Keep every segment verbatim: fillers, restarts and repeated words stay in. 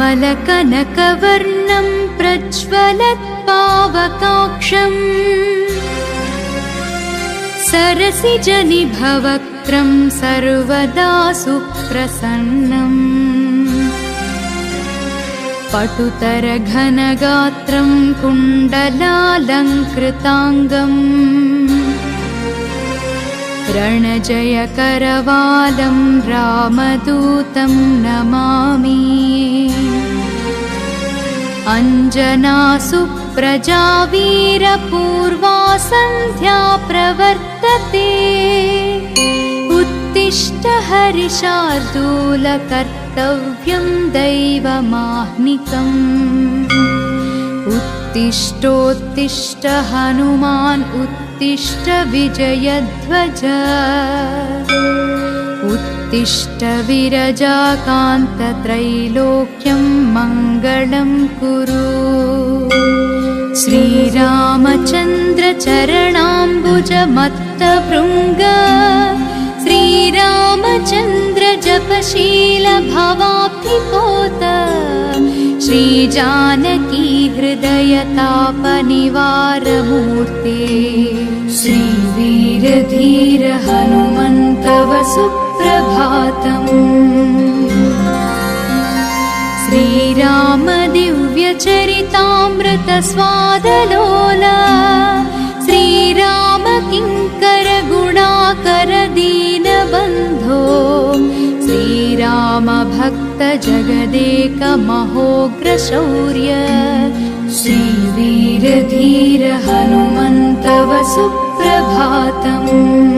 श्यामलकनकवर्णं प्रज्वलत्पावकाक्षम् सरसिजनिभवक्त्रं सर्वदा सुप्रसन्नम् पटुतरघनगात्रं कुण्डलालङ्कृताङ्गम् रणजयकरवालं रामदूतं नमामि अञ्जनासुप्रजा वीरपूर्वा सन्ध्या प्रवर्तते उत्तिष्ठ हरिशार्दूलकर्तव्यं दैवमाह्निकम् उत्तिष्ठोत्तिष्ठ हनुमान् उत्तिष्ठ विजयध्वज उत्तिष्ठ विरजाकान्तत्रैलोक्यं मङ्गलं कुरु श्रीरामचन्द्र चरणाम्बुजमत्तभृङ्ग श्रीरामचन्द्र जपशील भवाब्धिपोत श्रीजानकी हृदयतापनिवारमूर्ते श्रीवीरधीर हनुमन्तव सुप्रभातम् श्रीराम दिव्यचरितामृत स्वादलोला श्रीराम किङ्कर गुणाकर दीनबन्धो श्रीराम भक्त जगदेक महोग्र शौर्य श्रीवीरधीर हनुमन्तव सुप्रभातम्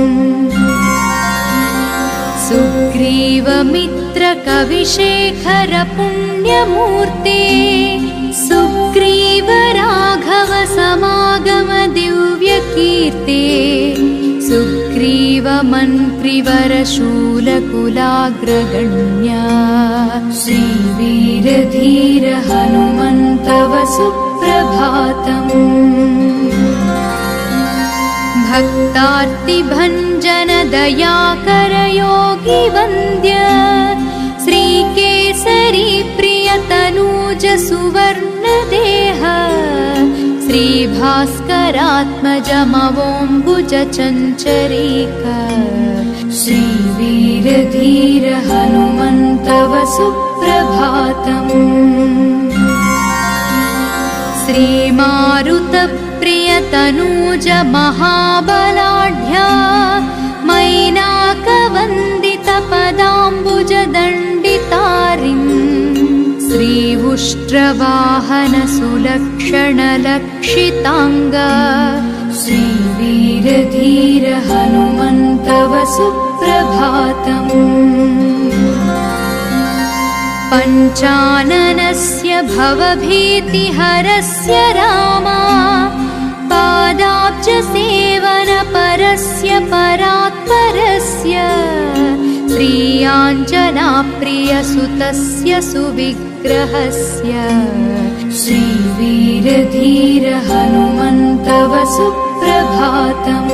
सुग्रीवमित्र कविशेखर पुण्यमूर्ते सुग्रीव राघव समागम दिव्यकीर्ते सुग्रीव मन्त्रिवर शूलकुलाग्रगण्य श्रीवीरधीर हनुमन्तव सुप्रभातम् भक्तार्तिभञ्जन दयाकर योगी वन्द्य श्रीकेसरी प्रियतनूज सुवर्णदेह श्रीभास्करात्मजमवोम्बुज चञ्चरीक श्रीवीरधीर हनुमन्तव सुप्रभातम् श्रीमारुतप्रियतनूज महाबलाढ्या मैनाकवन्दितपदाम्बुजदण्डितारिम् श्रीवुष्ट्रवाहन सुलक्षणलक्षिताङ्ग श्रीवीरधीर हनुमन्तव सुप्रभातम् पञ्चाननस्य भवभीतिहरस्य रामा पादाब्जसेवनपरस्य परात्परस्य श्रीयाञ्जनाप्रियसुतस्य सुविग्रहस्य श्रीवीरधीर हनुमन्तव सुप्रभातम्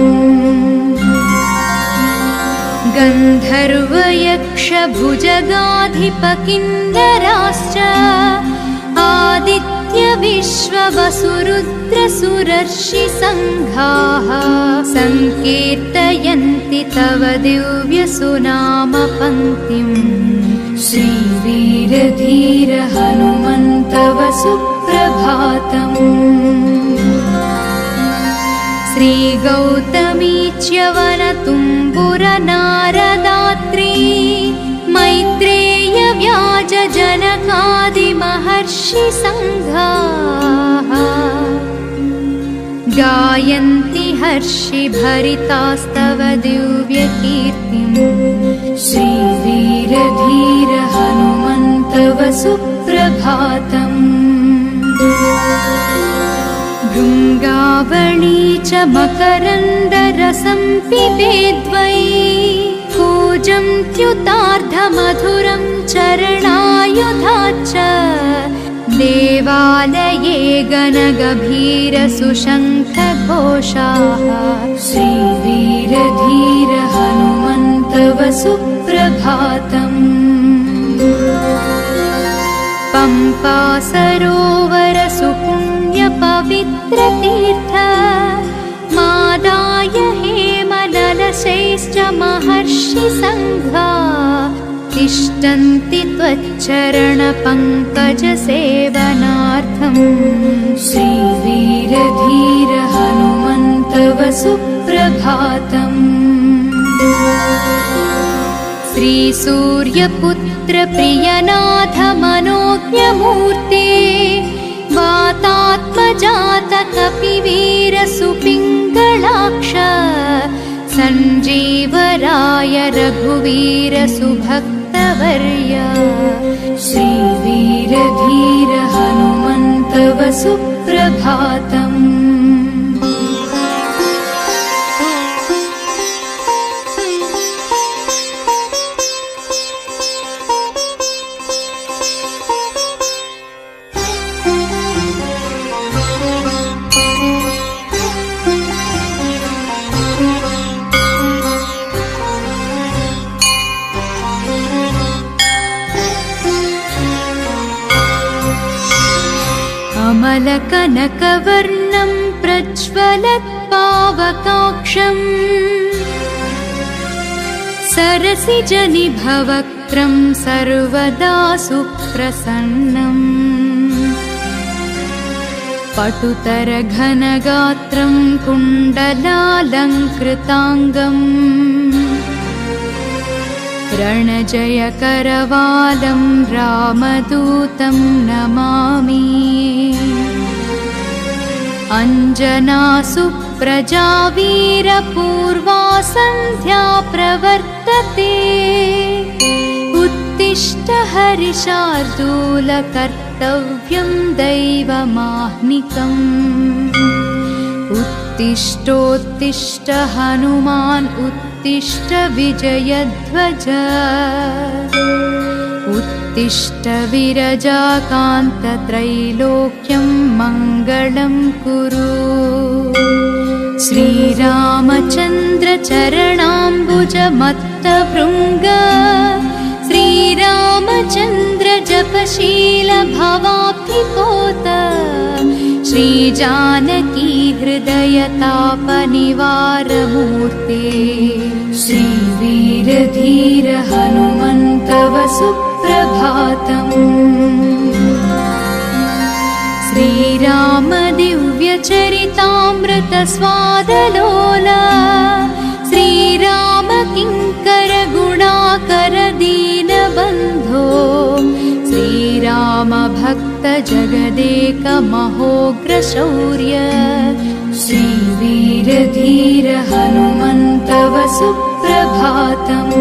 गन्धर्वयक्षभुजगाधिपकिन्नराश्च आदित्यविश्ववसुरुद्रसुरर्षिसङ्घाः सङ्कीर्तयन्ति तव दिव्यसुनामपङ्क्तिम् श्रीवीरधीर हनुमन्तव सुप्रभातम् श्रीगौतमी च्यवनतुम्बुरनारदात्री मैत्रेय व्याजजनकादिमहर्षिसङ्घाः गायन्ति हर्षिभरितास्तव दिव्यकीर्तिम् श्रीवीरधीर हनुमन्तव सुप्रभातम् भृङ्गावळी च मकरन्दरसं पिबेद्वै कूजं त्युतार्धमधुरं चरणायुधा च देवालये गणगभीरसुशङ्खघोषाः श्रीवीरधीर हनुमन्तव सुप्रभातम् पम्पा सरोवर सुपुण्यपवित्रतीर्थ मादाय हेमललशैश्च महर्षिसङ्घा तिष्ठन्ति त्वच्चरणपङ्कजसेवनार्थम्। श्रीवीरधीर हनुमन्त तव सुप्रभातम्। श्रीसूर्यपुत्र प्रियनाथ मनोज्ञमूर्ते वातात्मजात कपिवीर सुपिङ्गलाक्ष सञ्जीवराय रघुवीर सुभक्तवर्य श्रीवीरधीर हनुमन्तव सुप्रभातम्। अमलकनकवर्णं प्रज्वलत्पावकाक्षम् सरसिजनिभवक्त्रं सर्वदा सुप्रसन्नम् पटुतरघनगात्रं कुण्डलालङ्कृताङ्गम् रणजयकरवालं रामदूतं नमामि। अञ्जनासुप्रजा वीरपूर्वा सन्ध्या प्रवर्तते उत्तिष्ठ हरिशार्दूल कर्तव्यं दैवमाह्निकम्। उत्तिष्ठोत्तिष्ठ हनुमान् उत्तिष्ठ विजयध्वज उत्तिष्ठ विरजाकान्त त्रैलोक्यं मङ्गलं कुरु। श्रीरामचन्द्र चरणाम्बुज मत्तभृङ्ग श्रीरामचन्द्र जपशील भवाब्धिपोत श्रीजानकी हृदय तापनिवारमूर्ते श्रीवीरधीर हनुमन्तव सुप्रभातम्। श्रीराम दिव्यचरितामृत स्वादलोला श्रीराम किङ्कर गुणाकर दीनबन्धो श्रीराम भक्त जगदेक महोग्र शौर्य श्रीवीरधीर हनुमन्तव सुप्रभातम्।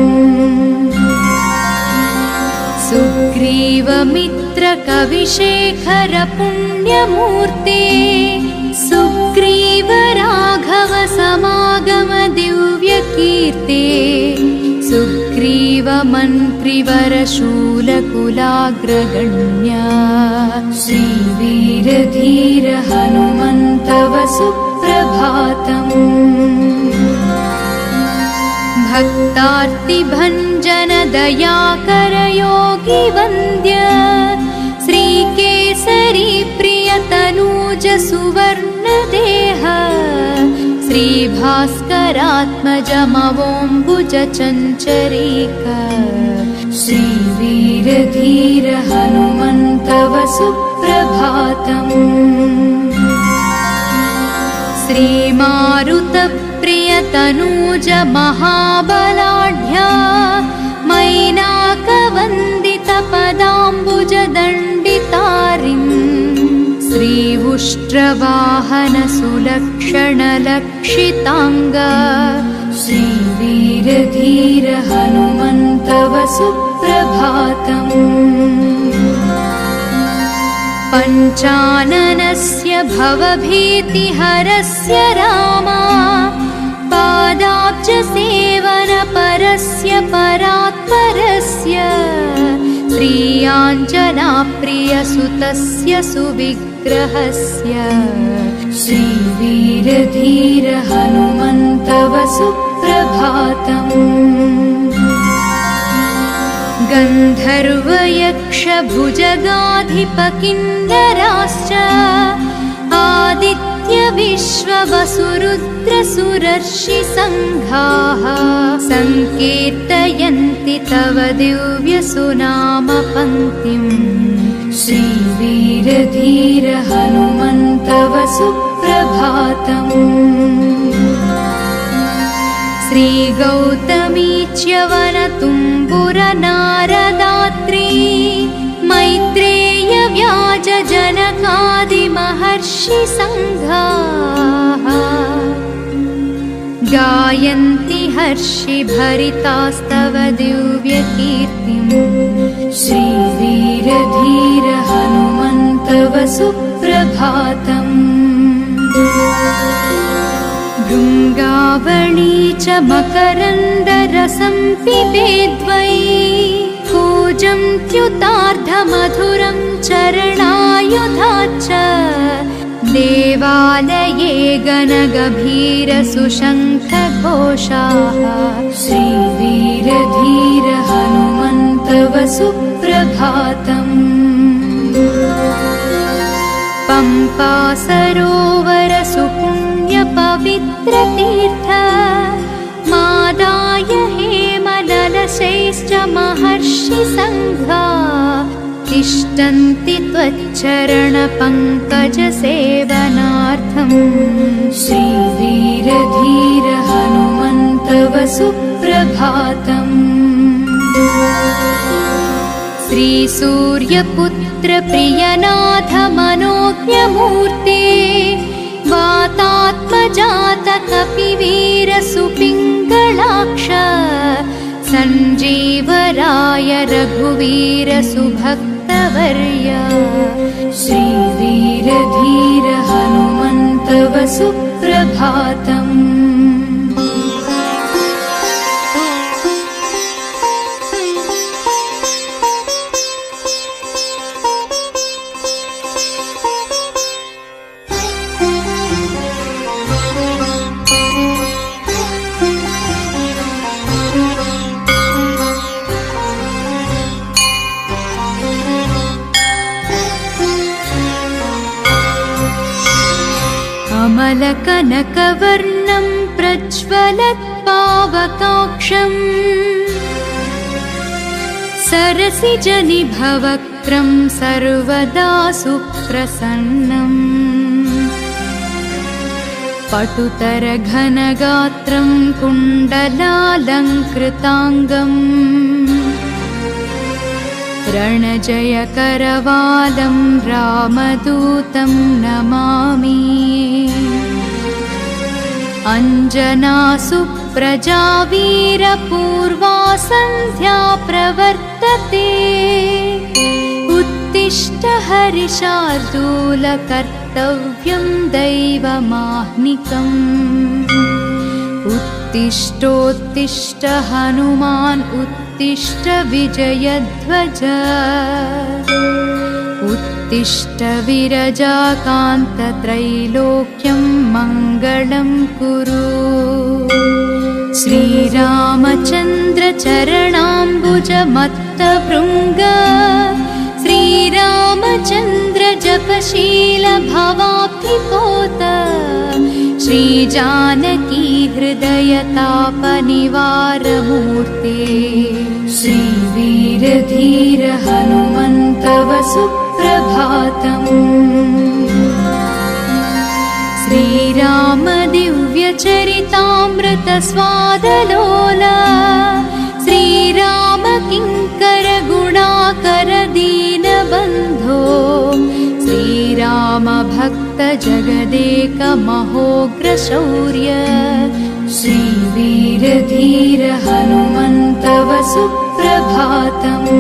सुग्रीवमित्र कविशेखर पुण्यमूर्ते सुग्रीव राघव समागम दिव्यकीर्ते सुग्रीव मन्त्रिवर शूलकुलाग्रगण्य श्रीवीरधीर हनुमन्तव सुप्रभातम्। भक्तार्तिभञ्जन दयाकर योगी वन्द्य श्रीकेसरी प्रियतनूज सुवर्णदेह श्रीभास्करात्मजमवोम्बुज चञ्चरीक श्रीवीरधीर हनुमन्तव सुप्रभातम्। श्रीमारुतप्रियतनूज महाबलाढ्या मैनाकवन्दित पदाम्बुज दण्डितारिम् श्रीवुष्ट्रवाहन सुलक्षण लक्षिताङ्ग श्रीवीरधीर हनुमन्तव सुप्रभातम्। पञ्चाननस्य भवभीतिहरस्य रामा पादाब्ज सेवन परस्य परात्परस्य श्रीयाञ्जना प्रियसुतस्य सुविग्रहस्य श्रीवीरधीर हनुमन्तव सुप्रभातम्। गन्धर्वयक्ष वृषभुजगाधिपकिन्नराश्च आदित्य विश्ववसुरुद्रसुरर्षि सङ्घाः सङ्कीर्तयन्ति तव दिव्यसुनाम पङ्क्तिम्। श्रीवीरधीर हनुमन्तव सुप्रभातम्। श्रीगौतमी च्यवनतुम्बुरनारदात्री मैत्रेय व्याज जनकादिमहर्षि सङ्घाः गायन्ति हर्षिभरितास्तव दिव्यकीर्तिम्। श्रीवीरधीर हनुमन्तव सुप्रभातम्। भृङ्गावळी च मकरन्दरसं पिबेद्वै कूजन्त्युतार्धमधुरं चरणायुधाच्च देवालये गणगभीरसुशङ्खघोषाः। श्रीवीरधीर हनुमन्तव सुप्रभातम्। पम्पा सरोवर सुपुण्यपवित्रतीर्थ मादाय हेमललशैश्च महर्षि सङ्घा तिष्ठन्ति त्वच्चरणपङ्कजसेवनार्थम्। श्रीवीरधीर हनुमन्तव सुप्रभातम्। श्रीसूर्यपुत्र प्रियनाथ मनोज्ञमूर्ते वातात्मजात कपिवीर सुपिङ्गलाक्ष सञ्जीवराय रघुवीर सुभक्तवर्य। श्रीवीरधीर हनुमन्तव सुप्रभातम्। कनकवर्णं प्रज्वलत्पावकाक्षम् सरसिजनिभवक्त्रं सर्वदा सुप्रसन्नम्। पटुतरघनगात्रं कुण्डलालङ्कृताङ्गम् रणजयकरवालं रामदूतं नमामि। अञ्जनासुप्रजा वीरपूर्वा सन्ध्या प्रवर्तते उत्तिष्ठ हरिशार्दूल कर्तव्यं दैवमाह्निकम्। उत्तिष्ठोत्तिष्ठ हनुमान् उत्तिष्ठ विजयध्वज उत्तिष्ठ विरजाकान्तत्रैलोक्यं मङ्गलं कुरु। श्रीरामचन्द्र चरणाम्बुजमत्तभृङ्ग श्रीरामचन्द्र जपशील भवाब्धिपोत श्रीजानकी हृदयतापनिवारमूर्ते। श्रीवीरधीर हनुमन्तव सुप्रभातम्। श्रीराम दिव्यचरितामृत स्वादलोला श्रीराम किङ्कर गुणाकर दीनबन्धो श्रीराम भक्त जगदेक महोग्र शौर्य। श्रीवीरधीर हनुमन्तव सुप्रभातम्।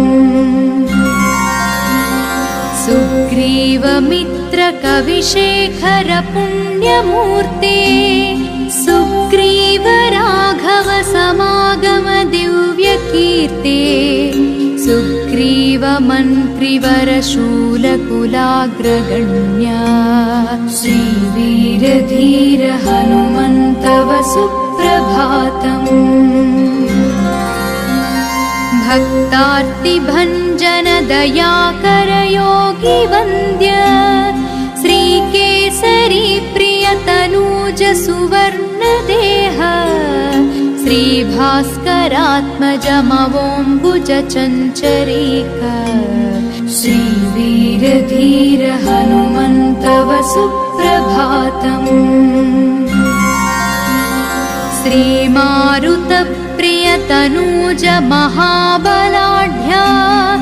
सुग्रीवमित्र कविशेखर पुण्यमूर्ते सुग्रीव राघव समागम दिव्यकीर्ते सुग्रीव मन्त्रिवर शूलकुलाग्रगण्य। श्रीवीरधीर हनुमन्तव सुप्रभातम्। भक्तार्तिभञ्जन दयाकर योगी वन्द्य श्रीकेसरी प्रियतनूज सुवर्णदेह श्रीभास्करात्मज मवोऽम्बुज चञ्चरीक श्रीवीरधीर हनुमन्तव सुप्रभातम्। श्रीमारुतप्रियतनूज महाबलाढ्या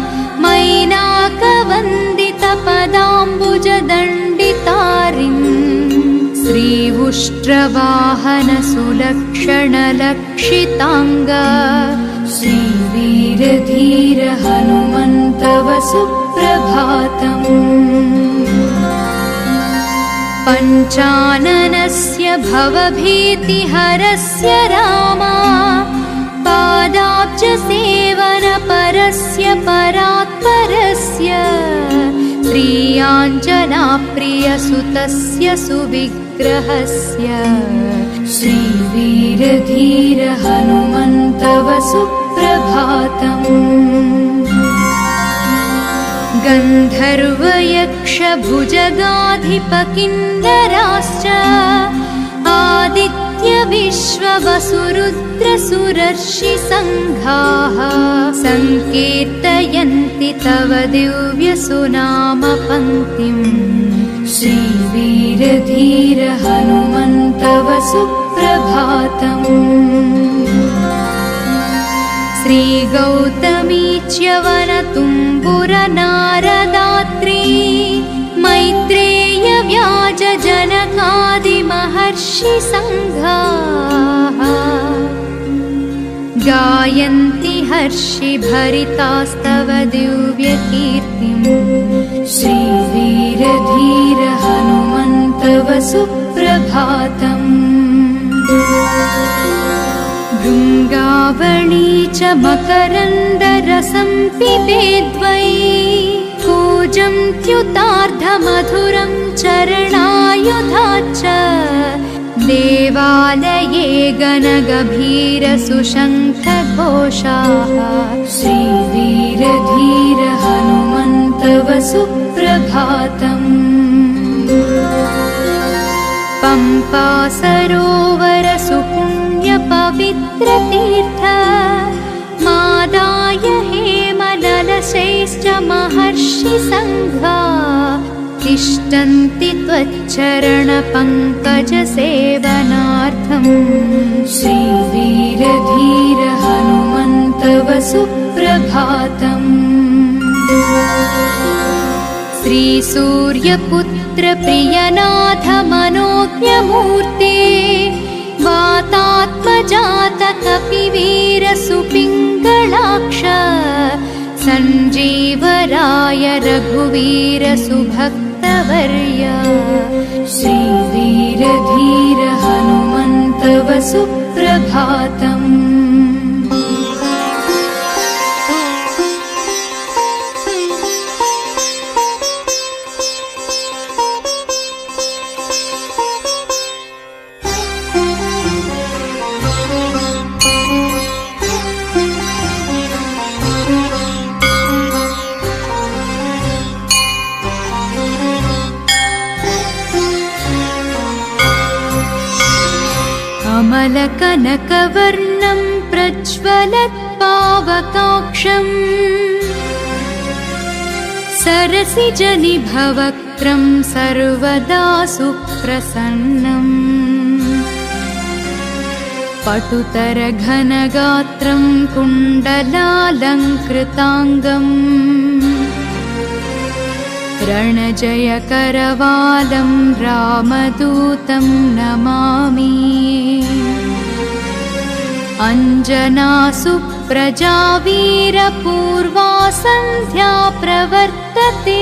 मैनाकवन्दितपदाम्बुजदण्डितारिन् श्री उष्ट्रवाहन सुलक्षणलक्षिताङ्ग श्रीवीरधीर हनुमन्तव सुप्रभातम्। पञ्चाननस्य भवभीतिहरस्य रामा पादाब्जसेवनपरस्य परात्परस्य श्रीयाञ्जनाप्रियसुतस्य सुविग्रहस्य श्रीवीरधीर हनुमन्तव सुप्रभातम्। गन्धर्वयक्षभुजगाधिपकिन्नराश्च आदित्यविश्ववसुरुद्रसुरर्षिसङ्घाः सङ्कीर्तयन्ति तव दिव्यसुनामपङ्क्तिम् श्रीवीरधीर हनुमन्तव सुप्रभातम्। श्रीगौतमी च्यवनतुम्बुरनारदात्री मैत्रेय व्याजजनकादिमहर्षिसङ्घाः गायन्ति हर्षिभरितास्तव दिव्यकीर्तिम् श्रीवीरधीर हनुमन्तव सुप्रभातम्। भृङ्गावळी च मकरन्दरसं पिबेद्वै कूजन्त्युतार्धमधुरं चरणायुधाच्च देवालये गणगभीरसुशङ्खघोषाः श्रीवीरधीर हनुमन्तव सुप्रभातम्। पम्पा सरोवर सुपुण्यपवित्रतीर्थ मादाय हेमललशैश्च महर्षिसङ्घा तिष्ठन्ति त्वच्चरणपङ्कजसेवनार्थम् श्रीवीरधीर हनुमन्तव सुप्रभातम्। श्रीसूर्यपुत्र प्रियनाथ मनोज्ञमूर्ते वातात्मजात कपिवीर सुपिङ्गलाक्ष सञ्जीवराय रघुवीर सुभक्तवर्य श्रीवीरधीर हनुमन्तव सुप्रभातम्। कनकवर्णं प्रज्वलत्पावकाक्षम् सरसिजनिभवक्त्रं सर्वदा सुप्रसन्नम् पटुतरघनगात्रं कुण्डलालङ्कृताङ्गम् रणजयकरवालं रामदूतं नमामि। अञ्जनासुप्रजा वीरपूर्वा सन्ध्या प्रवर्तते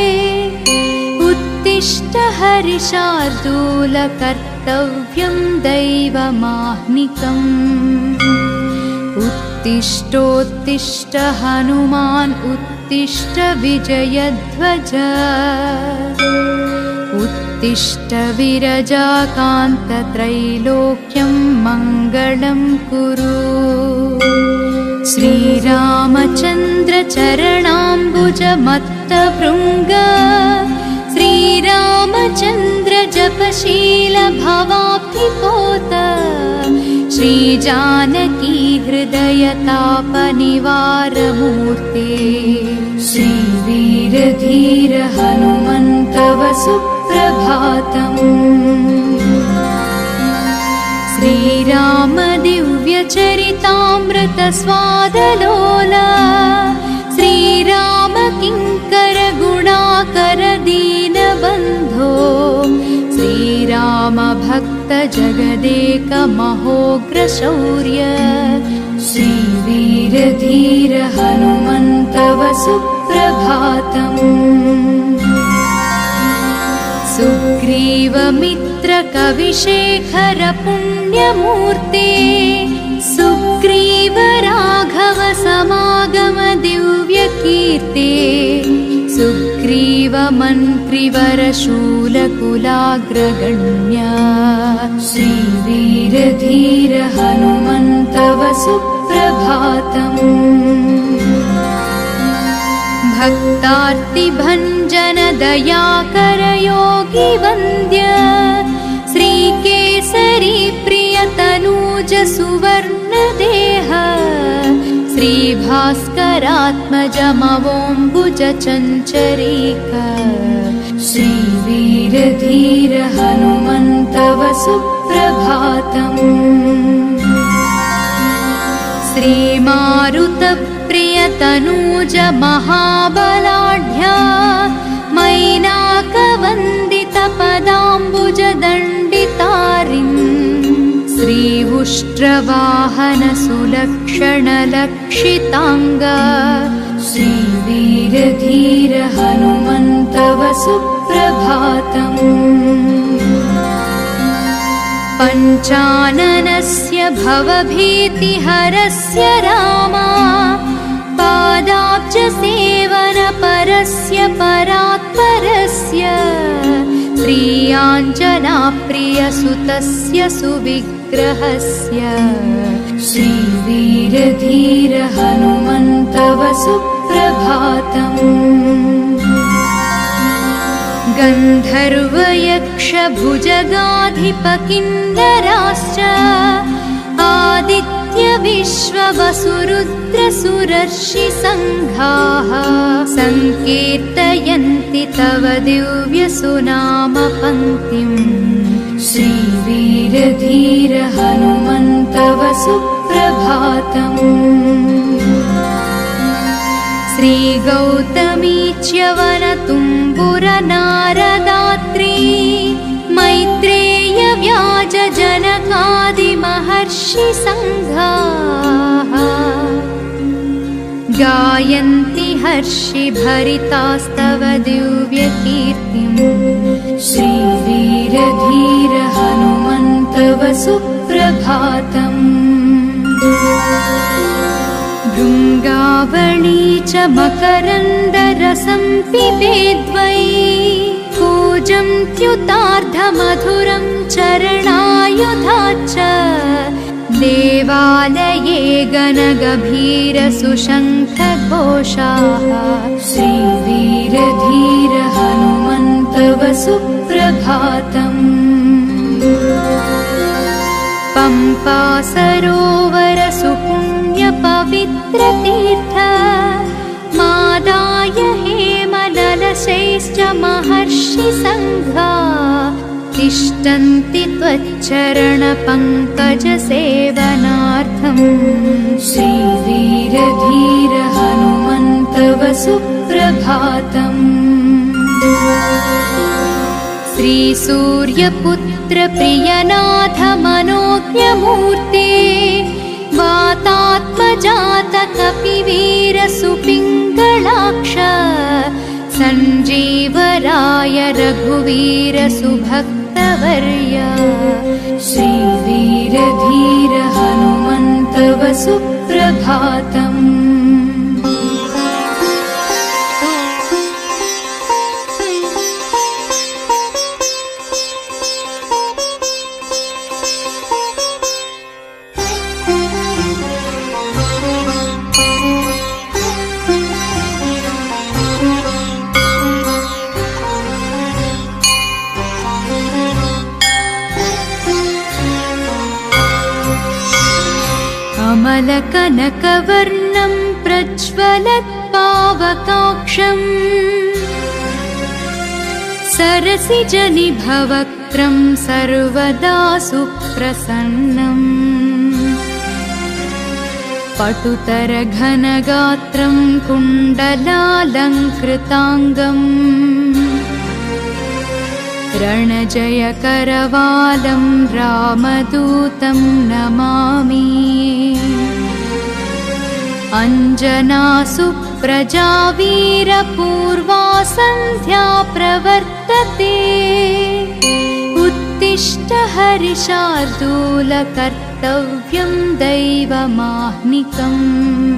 उत्तिष्ठ हरिशार्दूल कर्तव्यं दैवमाह्निकम् उत्तिष्ठोत्तिष्ठ हनुमान् उत्तिष्ठ विजयध्वज उत्तिष्ठ विरजाकान्त त्रैलोक्यं मङ्गलं कुरु श्रीरामचन्द्र चरणाम्बुजमत्तभृङ्ग श्रीरामचन्द्र जपशील भवाब्धिपोत श्रीजानकी हृदयतापनिवारमूर्ते श्रीवीरधीर हनुमन्तव सुप्रभातम्। श्रीराम दिव्यचरितामृत स्वादलोला श्रीराम किङ्कर गुणाकर दीनबन्धो श्रीराम भक्त जगदेक महोग्र शौर्य श्रीवीरधीर हनुमन्तव सुप्रभातम्। सुग्रीवमित्र कविशेखर पुण्यमूर्ते सुग्रीव राघव समागम दिव्यकीर्ते सुग्रीव मन्त्रिवर शूलकुलाग्रगण्य श्रीवीरधीर हनुमन्तव सुप्रभातम्। भक्तार्तिभञ्जन दयाकर योगी वन्द्य श्रीकेसरी प्रियतनूज सुवर्णदेह श्रीभास्करात्मजमवोम्बुज चञ्चरीक श्रीवीरधीर हनुमन्तव सुप्रभातम्। श्रीमारुतप्रियतनूज महाबलाढ्या मैनाकवन्दितपदाम्बुज दण्डितारिन् श्रीउष्ट्रवाहन सुलक्षण लक्षिताङ्ग श्रीवीरधीर हनुमन्तव सुप्रभातम्। पञ्चाननस्य भवभीतिहरस्य रामा पादाब्ज सेवनपरस्य परात्परस्य श्रीयाञ्जनाप्रियसुतस्य सुविग्रहस्य श्रीवीरधीर हनुमन्तव सुप्रभातम्। गन्धर्वयक्षभुजगाधिपकिन्नराश्च आदित्य विश्ववसुरुद्रसुरर्षि सङ्घाः सङ्कीर्तयन्ति तव दिव्यसुनाम पङ्क्तिम् श्रीवीरधीर हनुमन्तव सुप्रभातम्। श्रीगौतमी च्यवनतुम्बुरनारदात्री मैत्रेय व्याज जनकादिमहर्षि सङ्घाः गायन्ति हर्षि भरितास्तव दिव्यकीर्तिम् श्रीवीरधीर हनुमन्तव सुप्रभातम्। भृङ्गावळी च मकरन्दरसं पिबेद्वै कूजं त्युतार्धमधुरं चरणायुधाच्च देवालये गणगभीरसुशङ्खघोषाः श्रीवीरधीर हनुमन्तव सुप्रभातम्। पम्पा सरोवर सुपुण्यपवित्रतीर्थ मादाय हेमललशैश्च महर्षि सङ्घा तिष्ठन्ति त्वच्चरणपङ्कज सेवनार्थम् श्रीवीरधीर हनुमन्तव सुप्रभातम्। श्रीसूर्यपुत्र प्रियनाथ मनोज्ञमूर्ते वातात्मजात कपिवीर सुपिङ्गलाक्ष सञ्जीवराय रघुवीर सुभक्तवर्य श्रीवीरधीर हनुमन्तव सुप्रभातम्। श्यामलकनकवर्णं प्रज्वलत्पावकाक्षम् सरसिजनिभवक्त्रं सर्वदा सुप्रसन्नम् पटुतरघनगात्रं कुण्डलालङ्कृताङ्गम् रणजयकरवालं रामदूतं नमामि अञ्जनासुप्रजा वीरपूर्वा सन्ध्या प्रवर्तते उत्तिष्ठ हरिशार्दूल कर्तव्यं दैवमाह्निकम्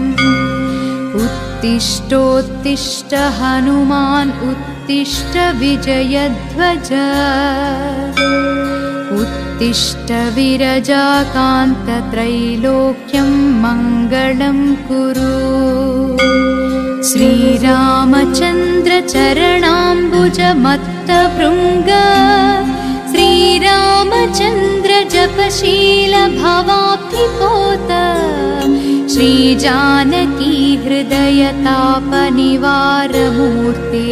उत्तिष्ठोत्तिष्ठ हनुमान् उत्तिष्ठ विजयध्वज उत्तिष्ठ विरजाकान्तत्रैलोक्यं मङ्गलं कुरु श्रीरामचन्द्र चरणाम्बुजमत्तभृङ्ग श्रीरामचन्द्र जपशील भवाब्धिपोत श्रीजानकी हृदयतापनिवारमूर्ते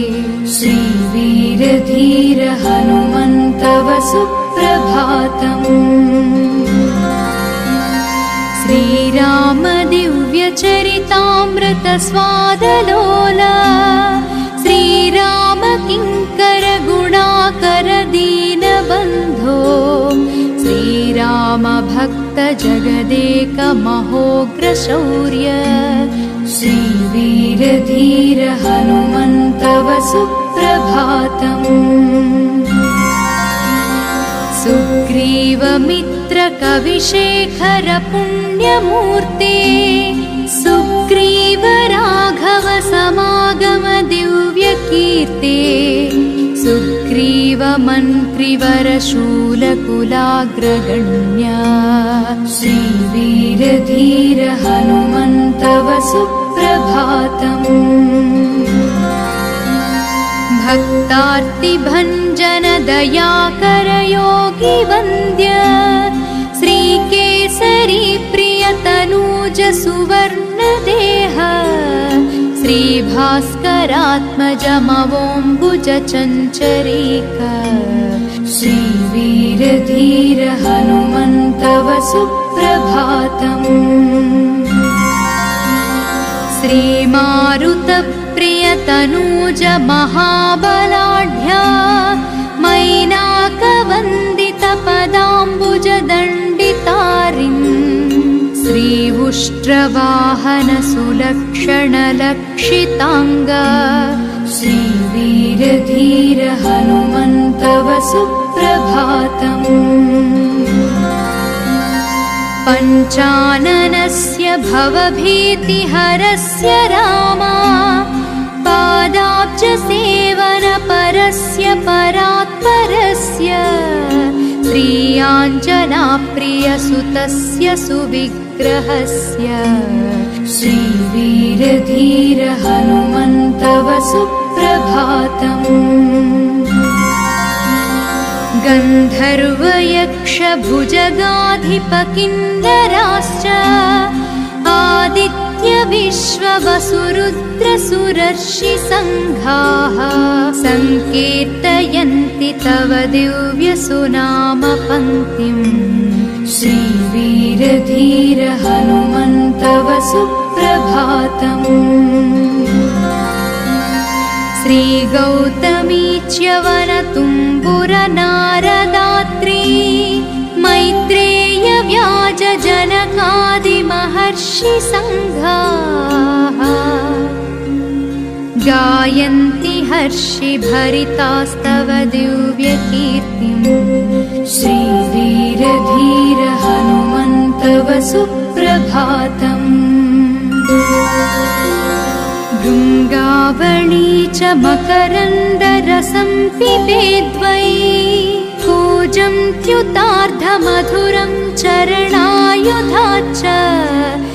श्रीवीरधीर हनुमन्तव सुप्रभातम् श्रीराम दिव्यचरितामृत स्वादलोला श्रीराम किङ्कर गुणाकर दीनबन्धो श्रीराम भक्त जगदेक महोग्र शौर्य श्रीवीरधीर हनुमन्तव सुप्रभातम् सुग्रीवमित्र कविशेखर पुण्यमूर्ते सुग्रीव राघव समागम दिव्यकीर्ते सुग्रीव मन्त्रिवर शूलकुलाग्रगण्य श्रीवीरधीर हनुमन्तव सुप्रभातम् भक्तार्तिभञ्जन दयाकर योगी वन्द्य श्रीकेसरी प्रियतनूज सुवर्णदेह श्रीभास्करात्मजमवोऽम्बुज चञ्चरीक श्रीवीरधीर हनुमन्तव सुप्रभातम् श्रीमारुतप्रियतनूज महाबलाढ्या मैनाकवन्दित पदाम्बुजदण्डितारिन् श्रीवुष्ट्रवाहन सुलक्षण लक्षिताङ्ग श्रीवीरधीर हनुमन्तव सुप्रभातम् पञ्चाननस्य भवभीतिहरस्य रामा पादाब्जसेवनपरस्य परात्परस्य श्रीयाञ्जनाप्रियसुतस्य सुविग्रहस्य श्रीवीरधीर हनुमन्तव सुप्रभातम् गन्धर्वयक्षभुजगाधिपकिन्नराश्च आदित्यविश्ववसुरुद्रसुरर्षिसङ्घाः सङ्कीर्तयन्ति तव दिव्यसुनामपङ्क्तिम् श्रीवीरधीर हनुमन्तव सुप्रभातम् श्रीगौतमी च्यवनतुम्बुरनारदात्री मैत्रेय व्याजजनकादिमहर्षि सङ्घाः गायन्ति हर्षिभरितास्तव दिव्यकीर्तिम् श्रीवीरधीर हनुमन्तव सुप्रभातम् भृङ्गावळी च मकरन्दरसं पिबेद्वै कूजं त्युतार्धमधुरं चरणायुधा च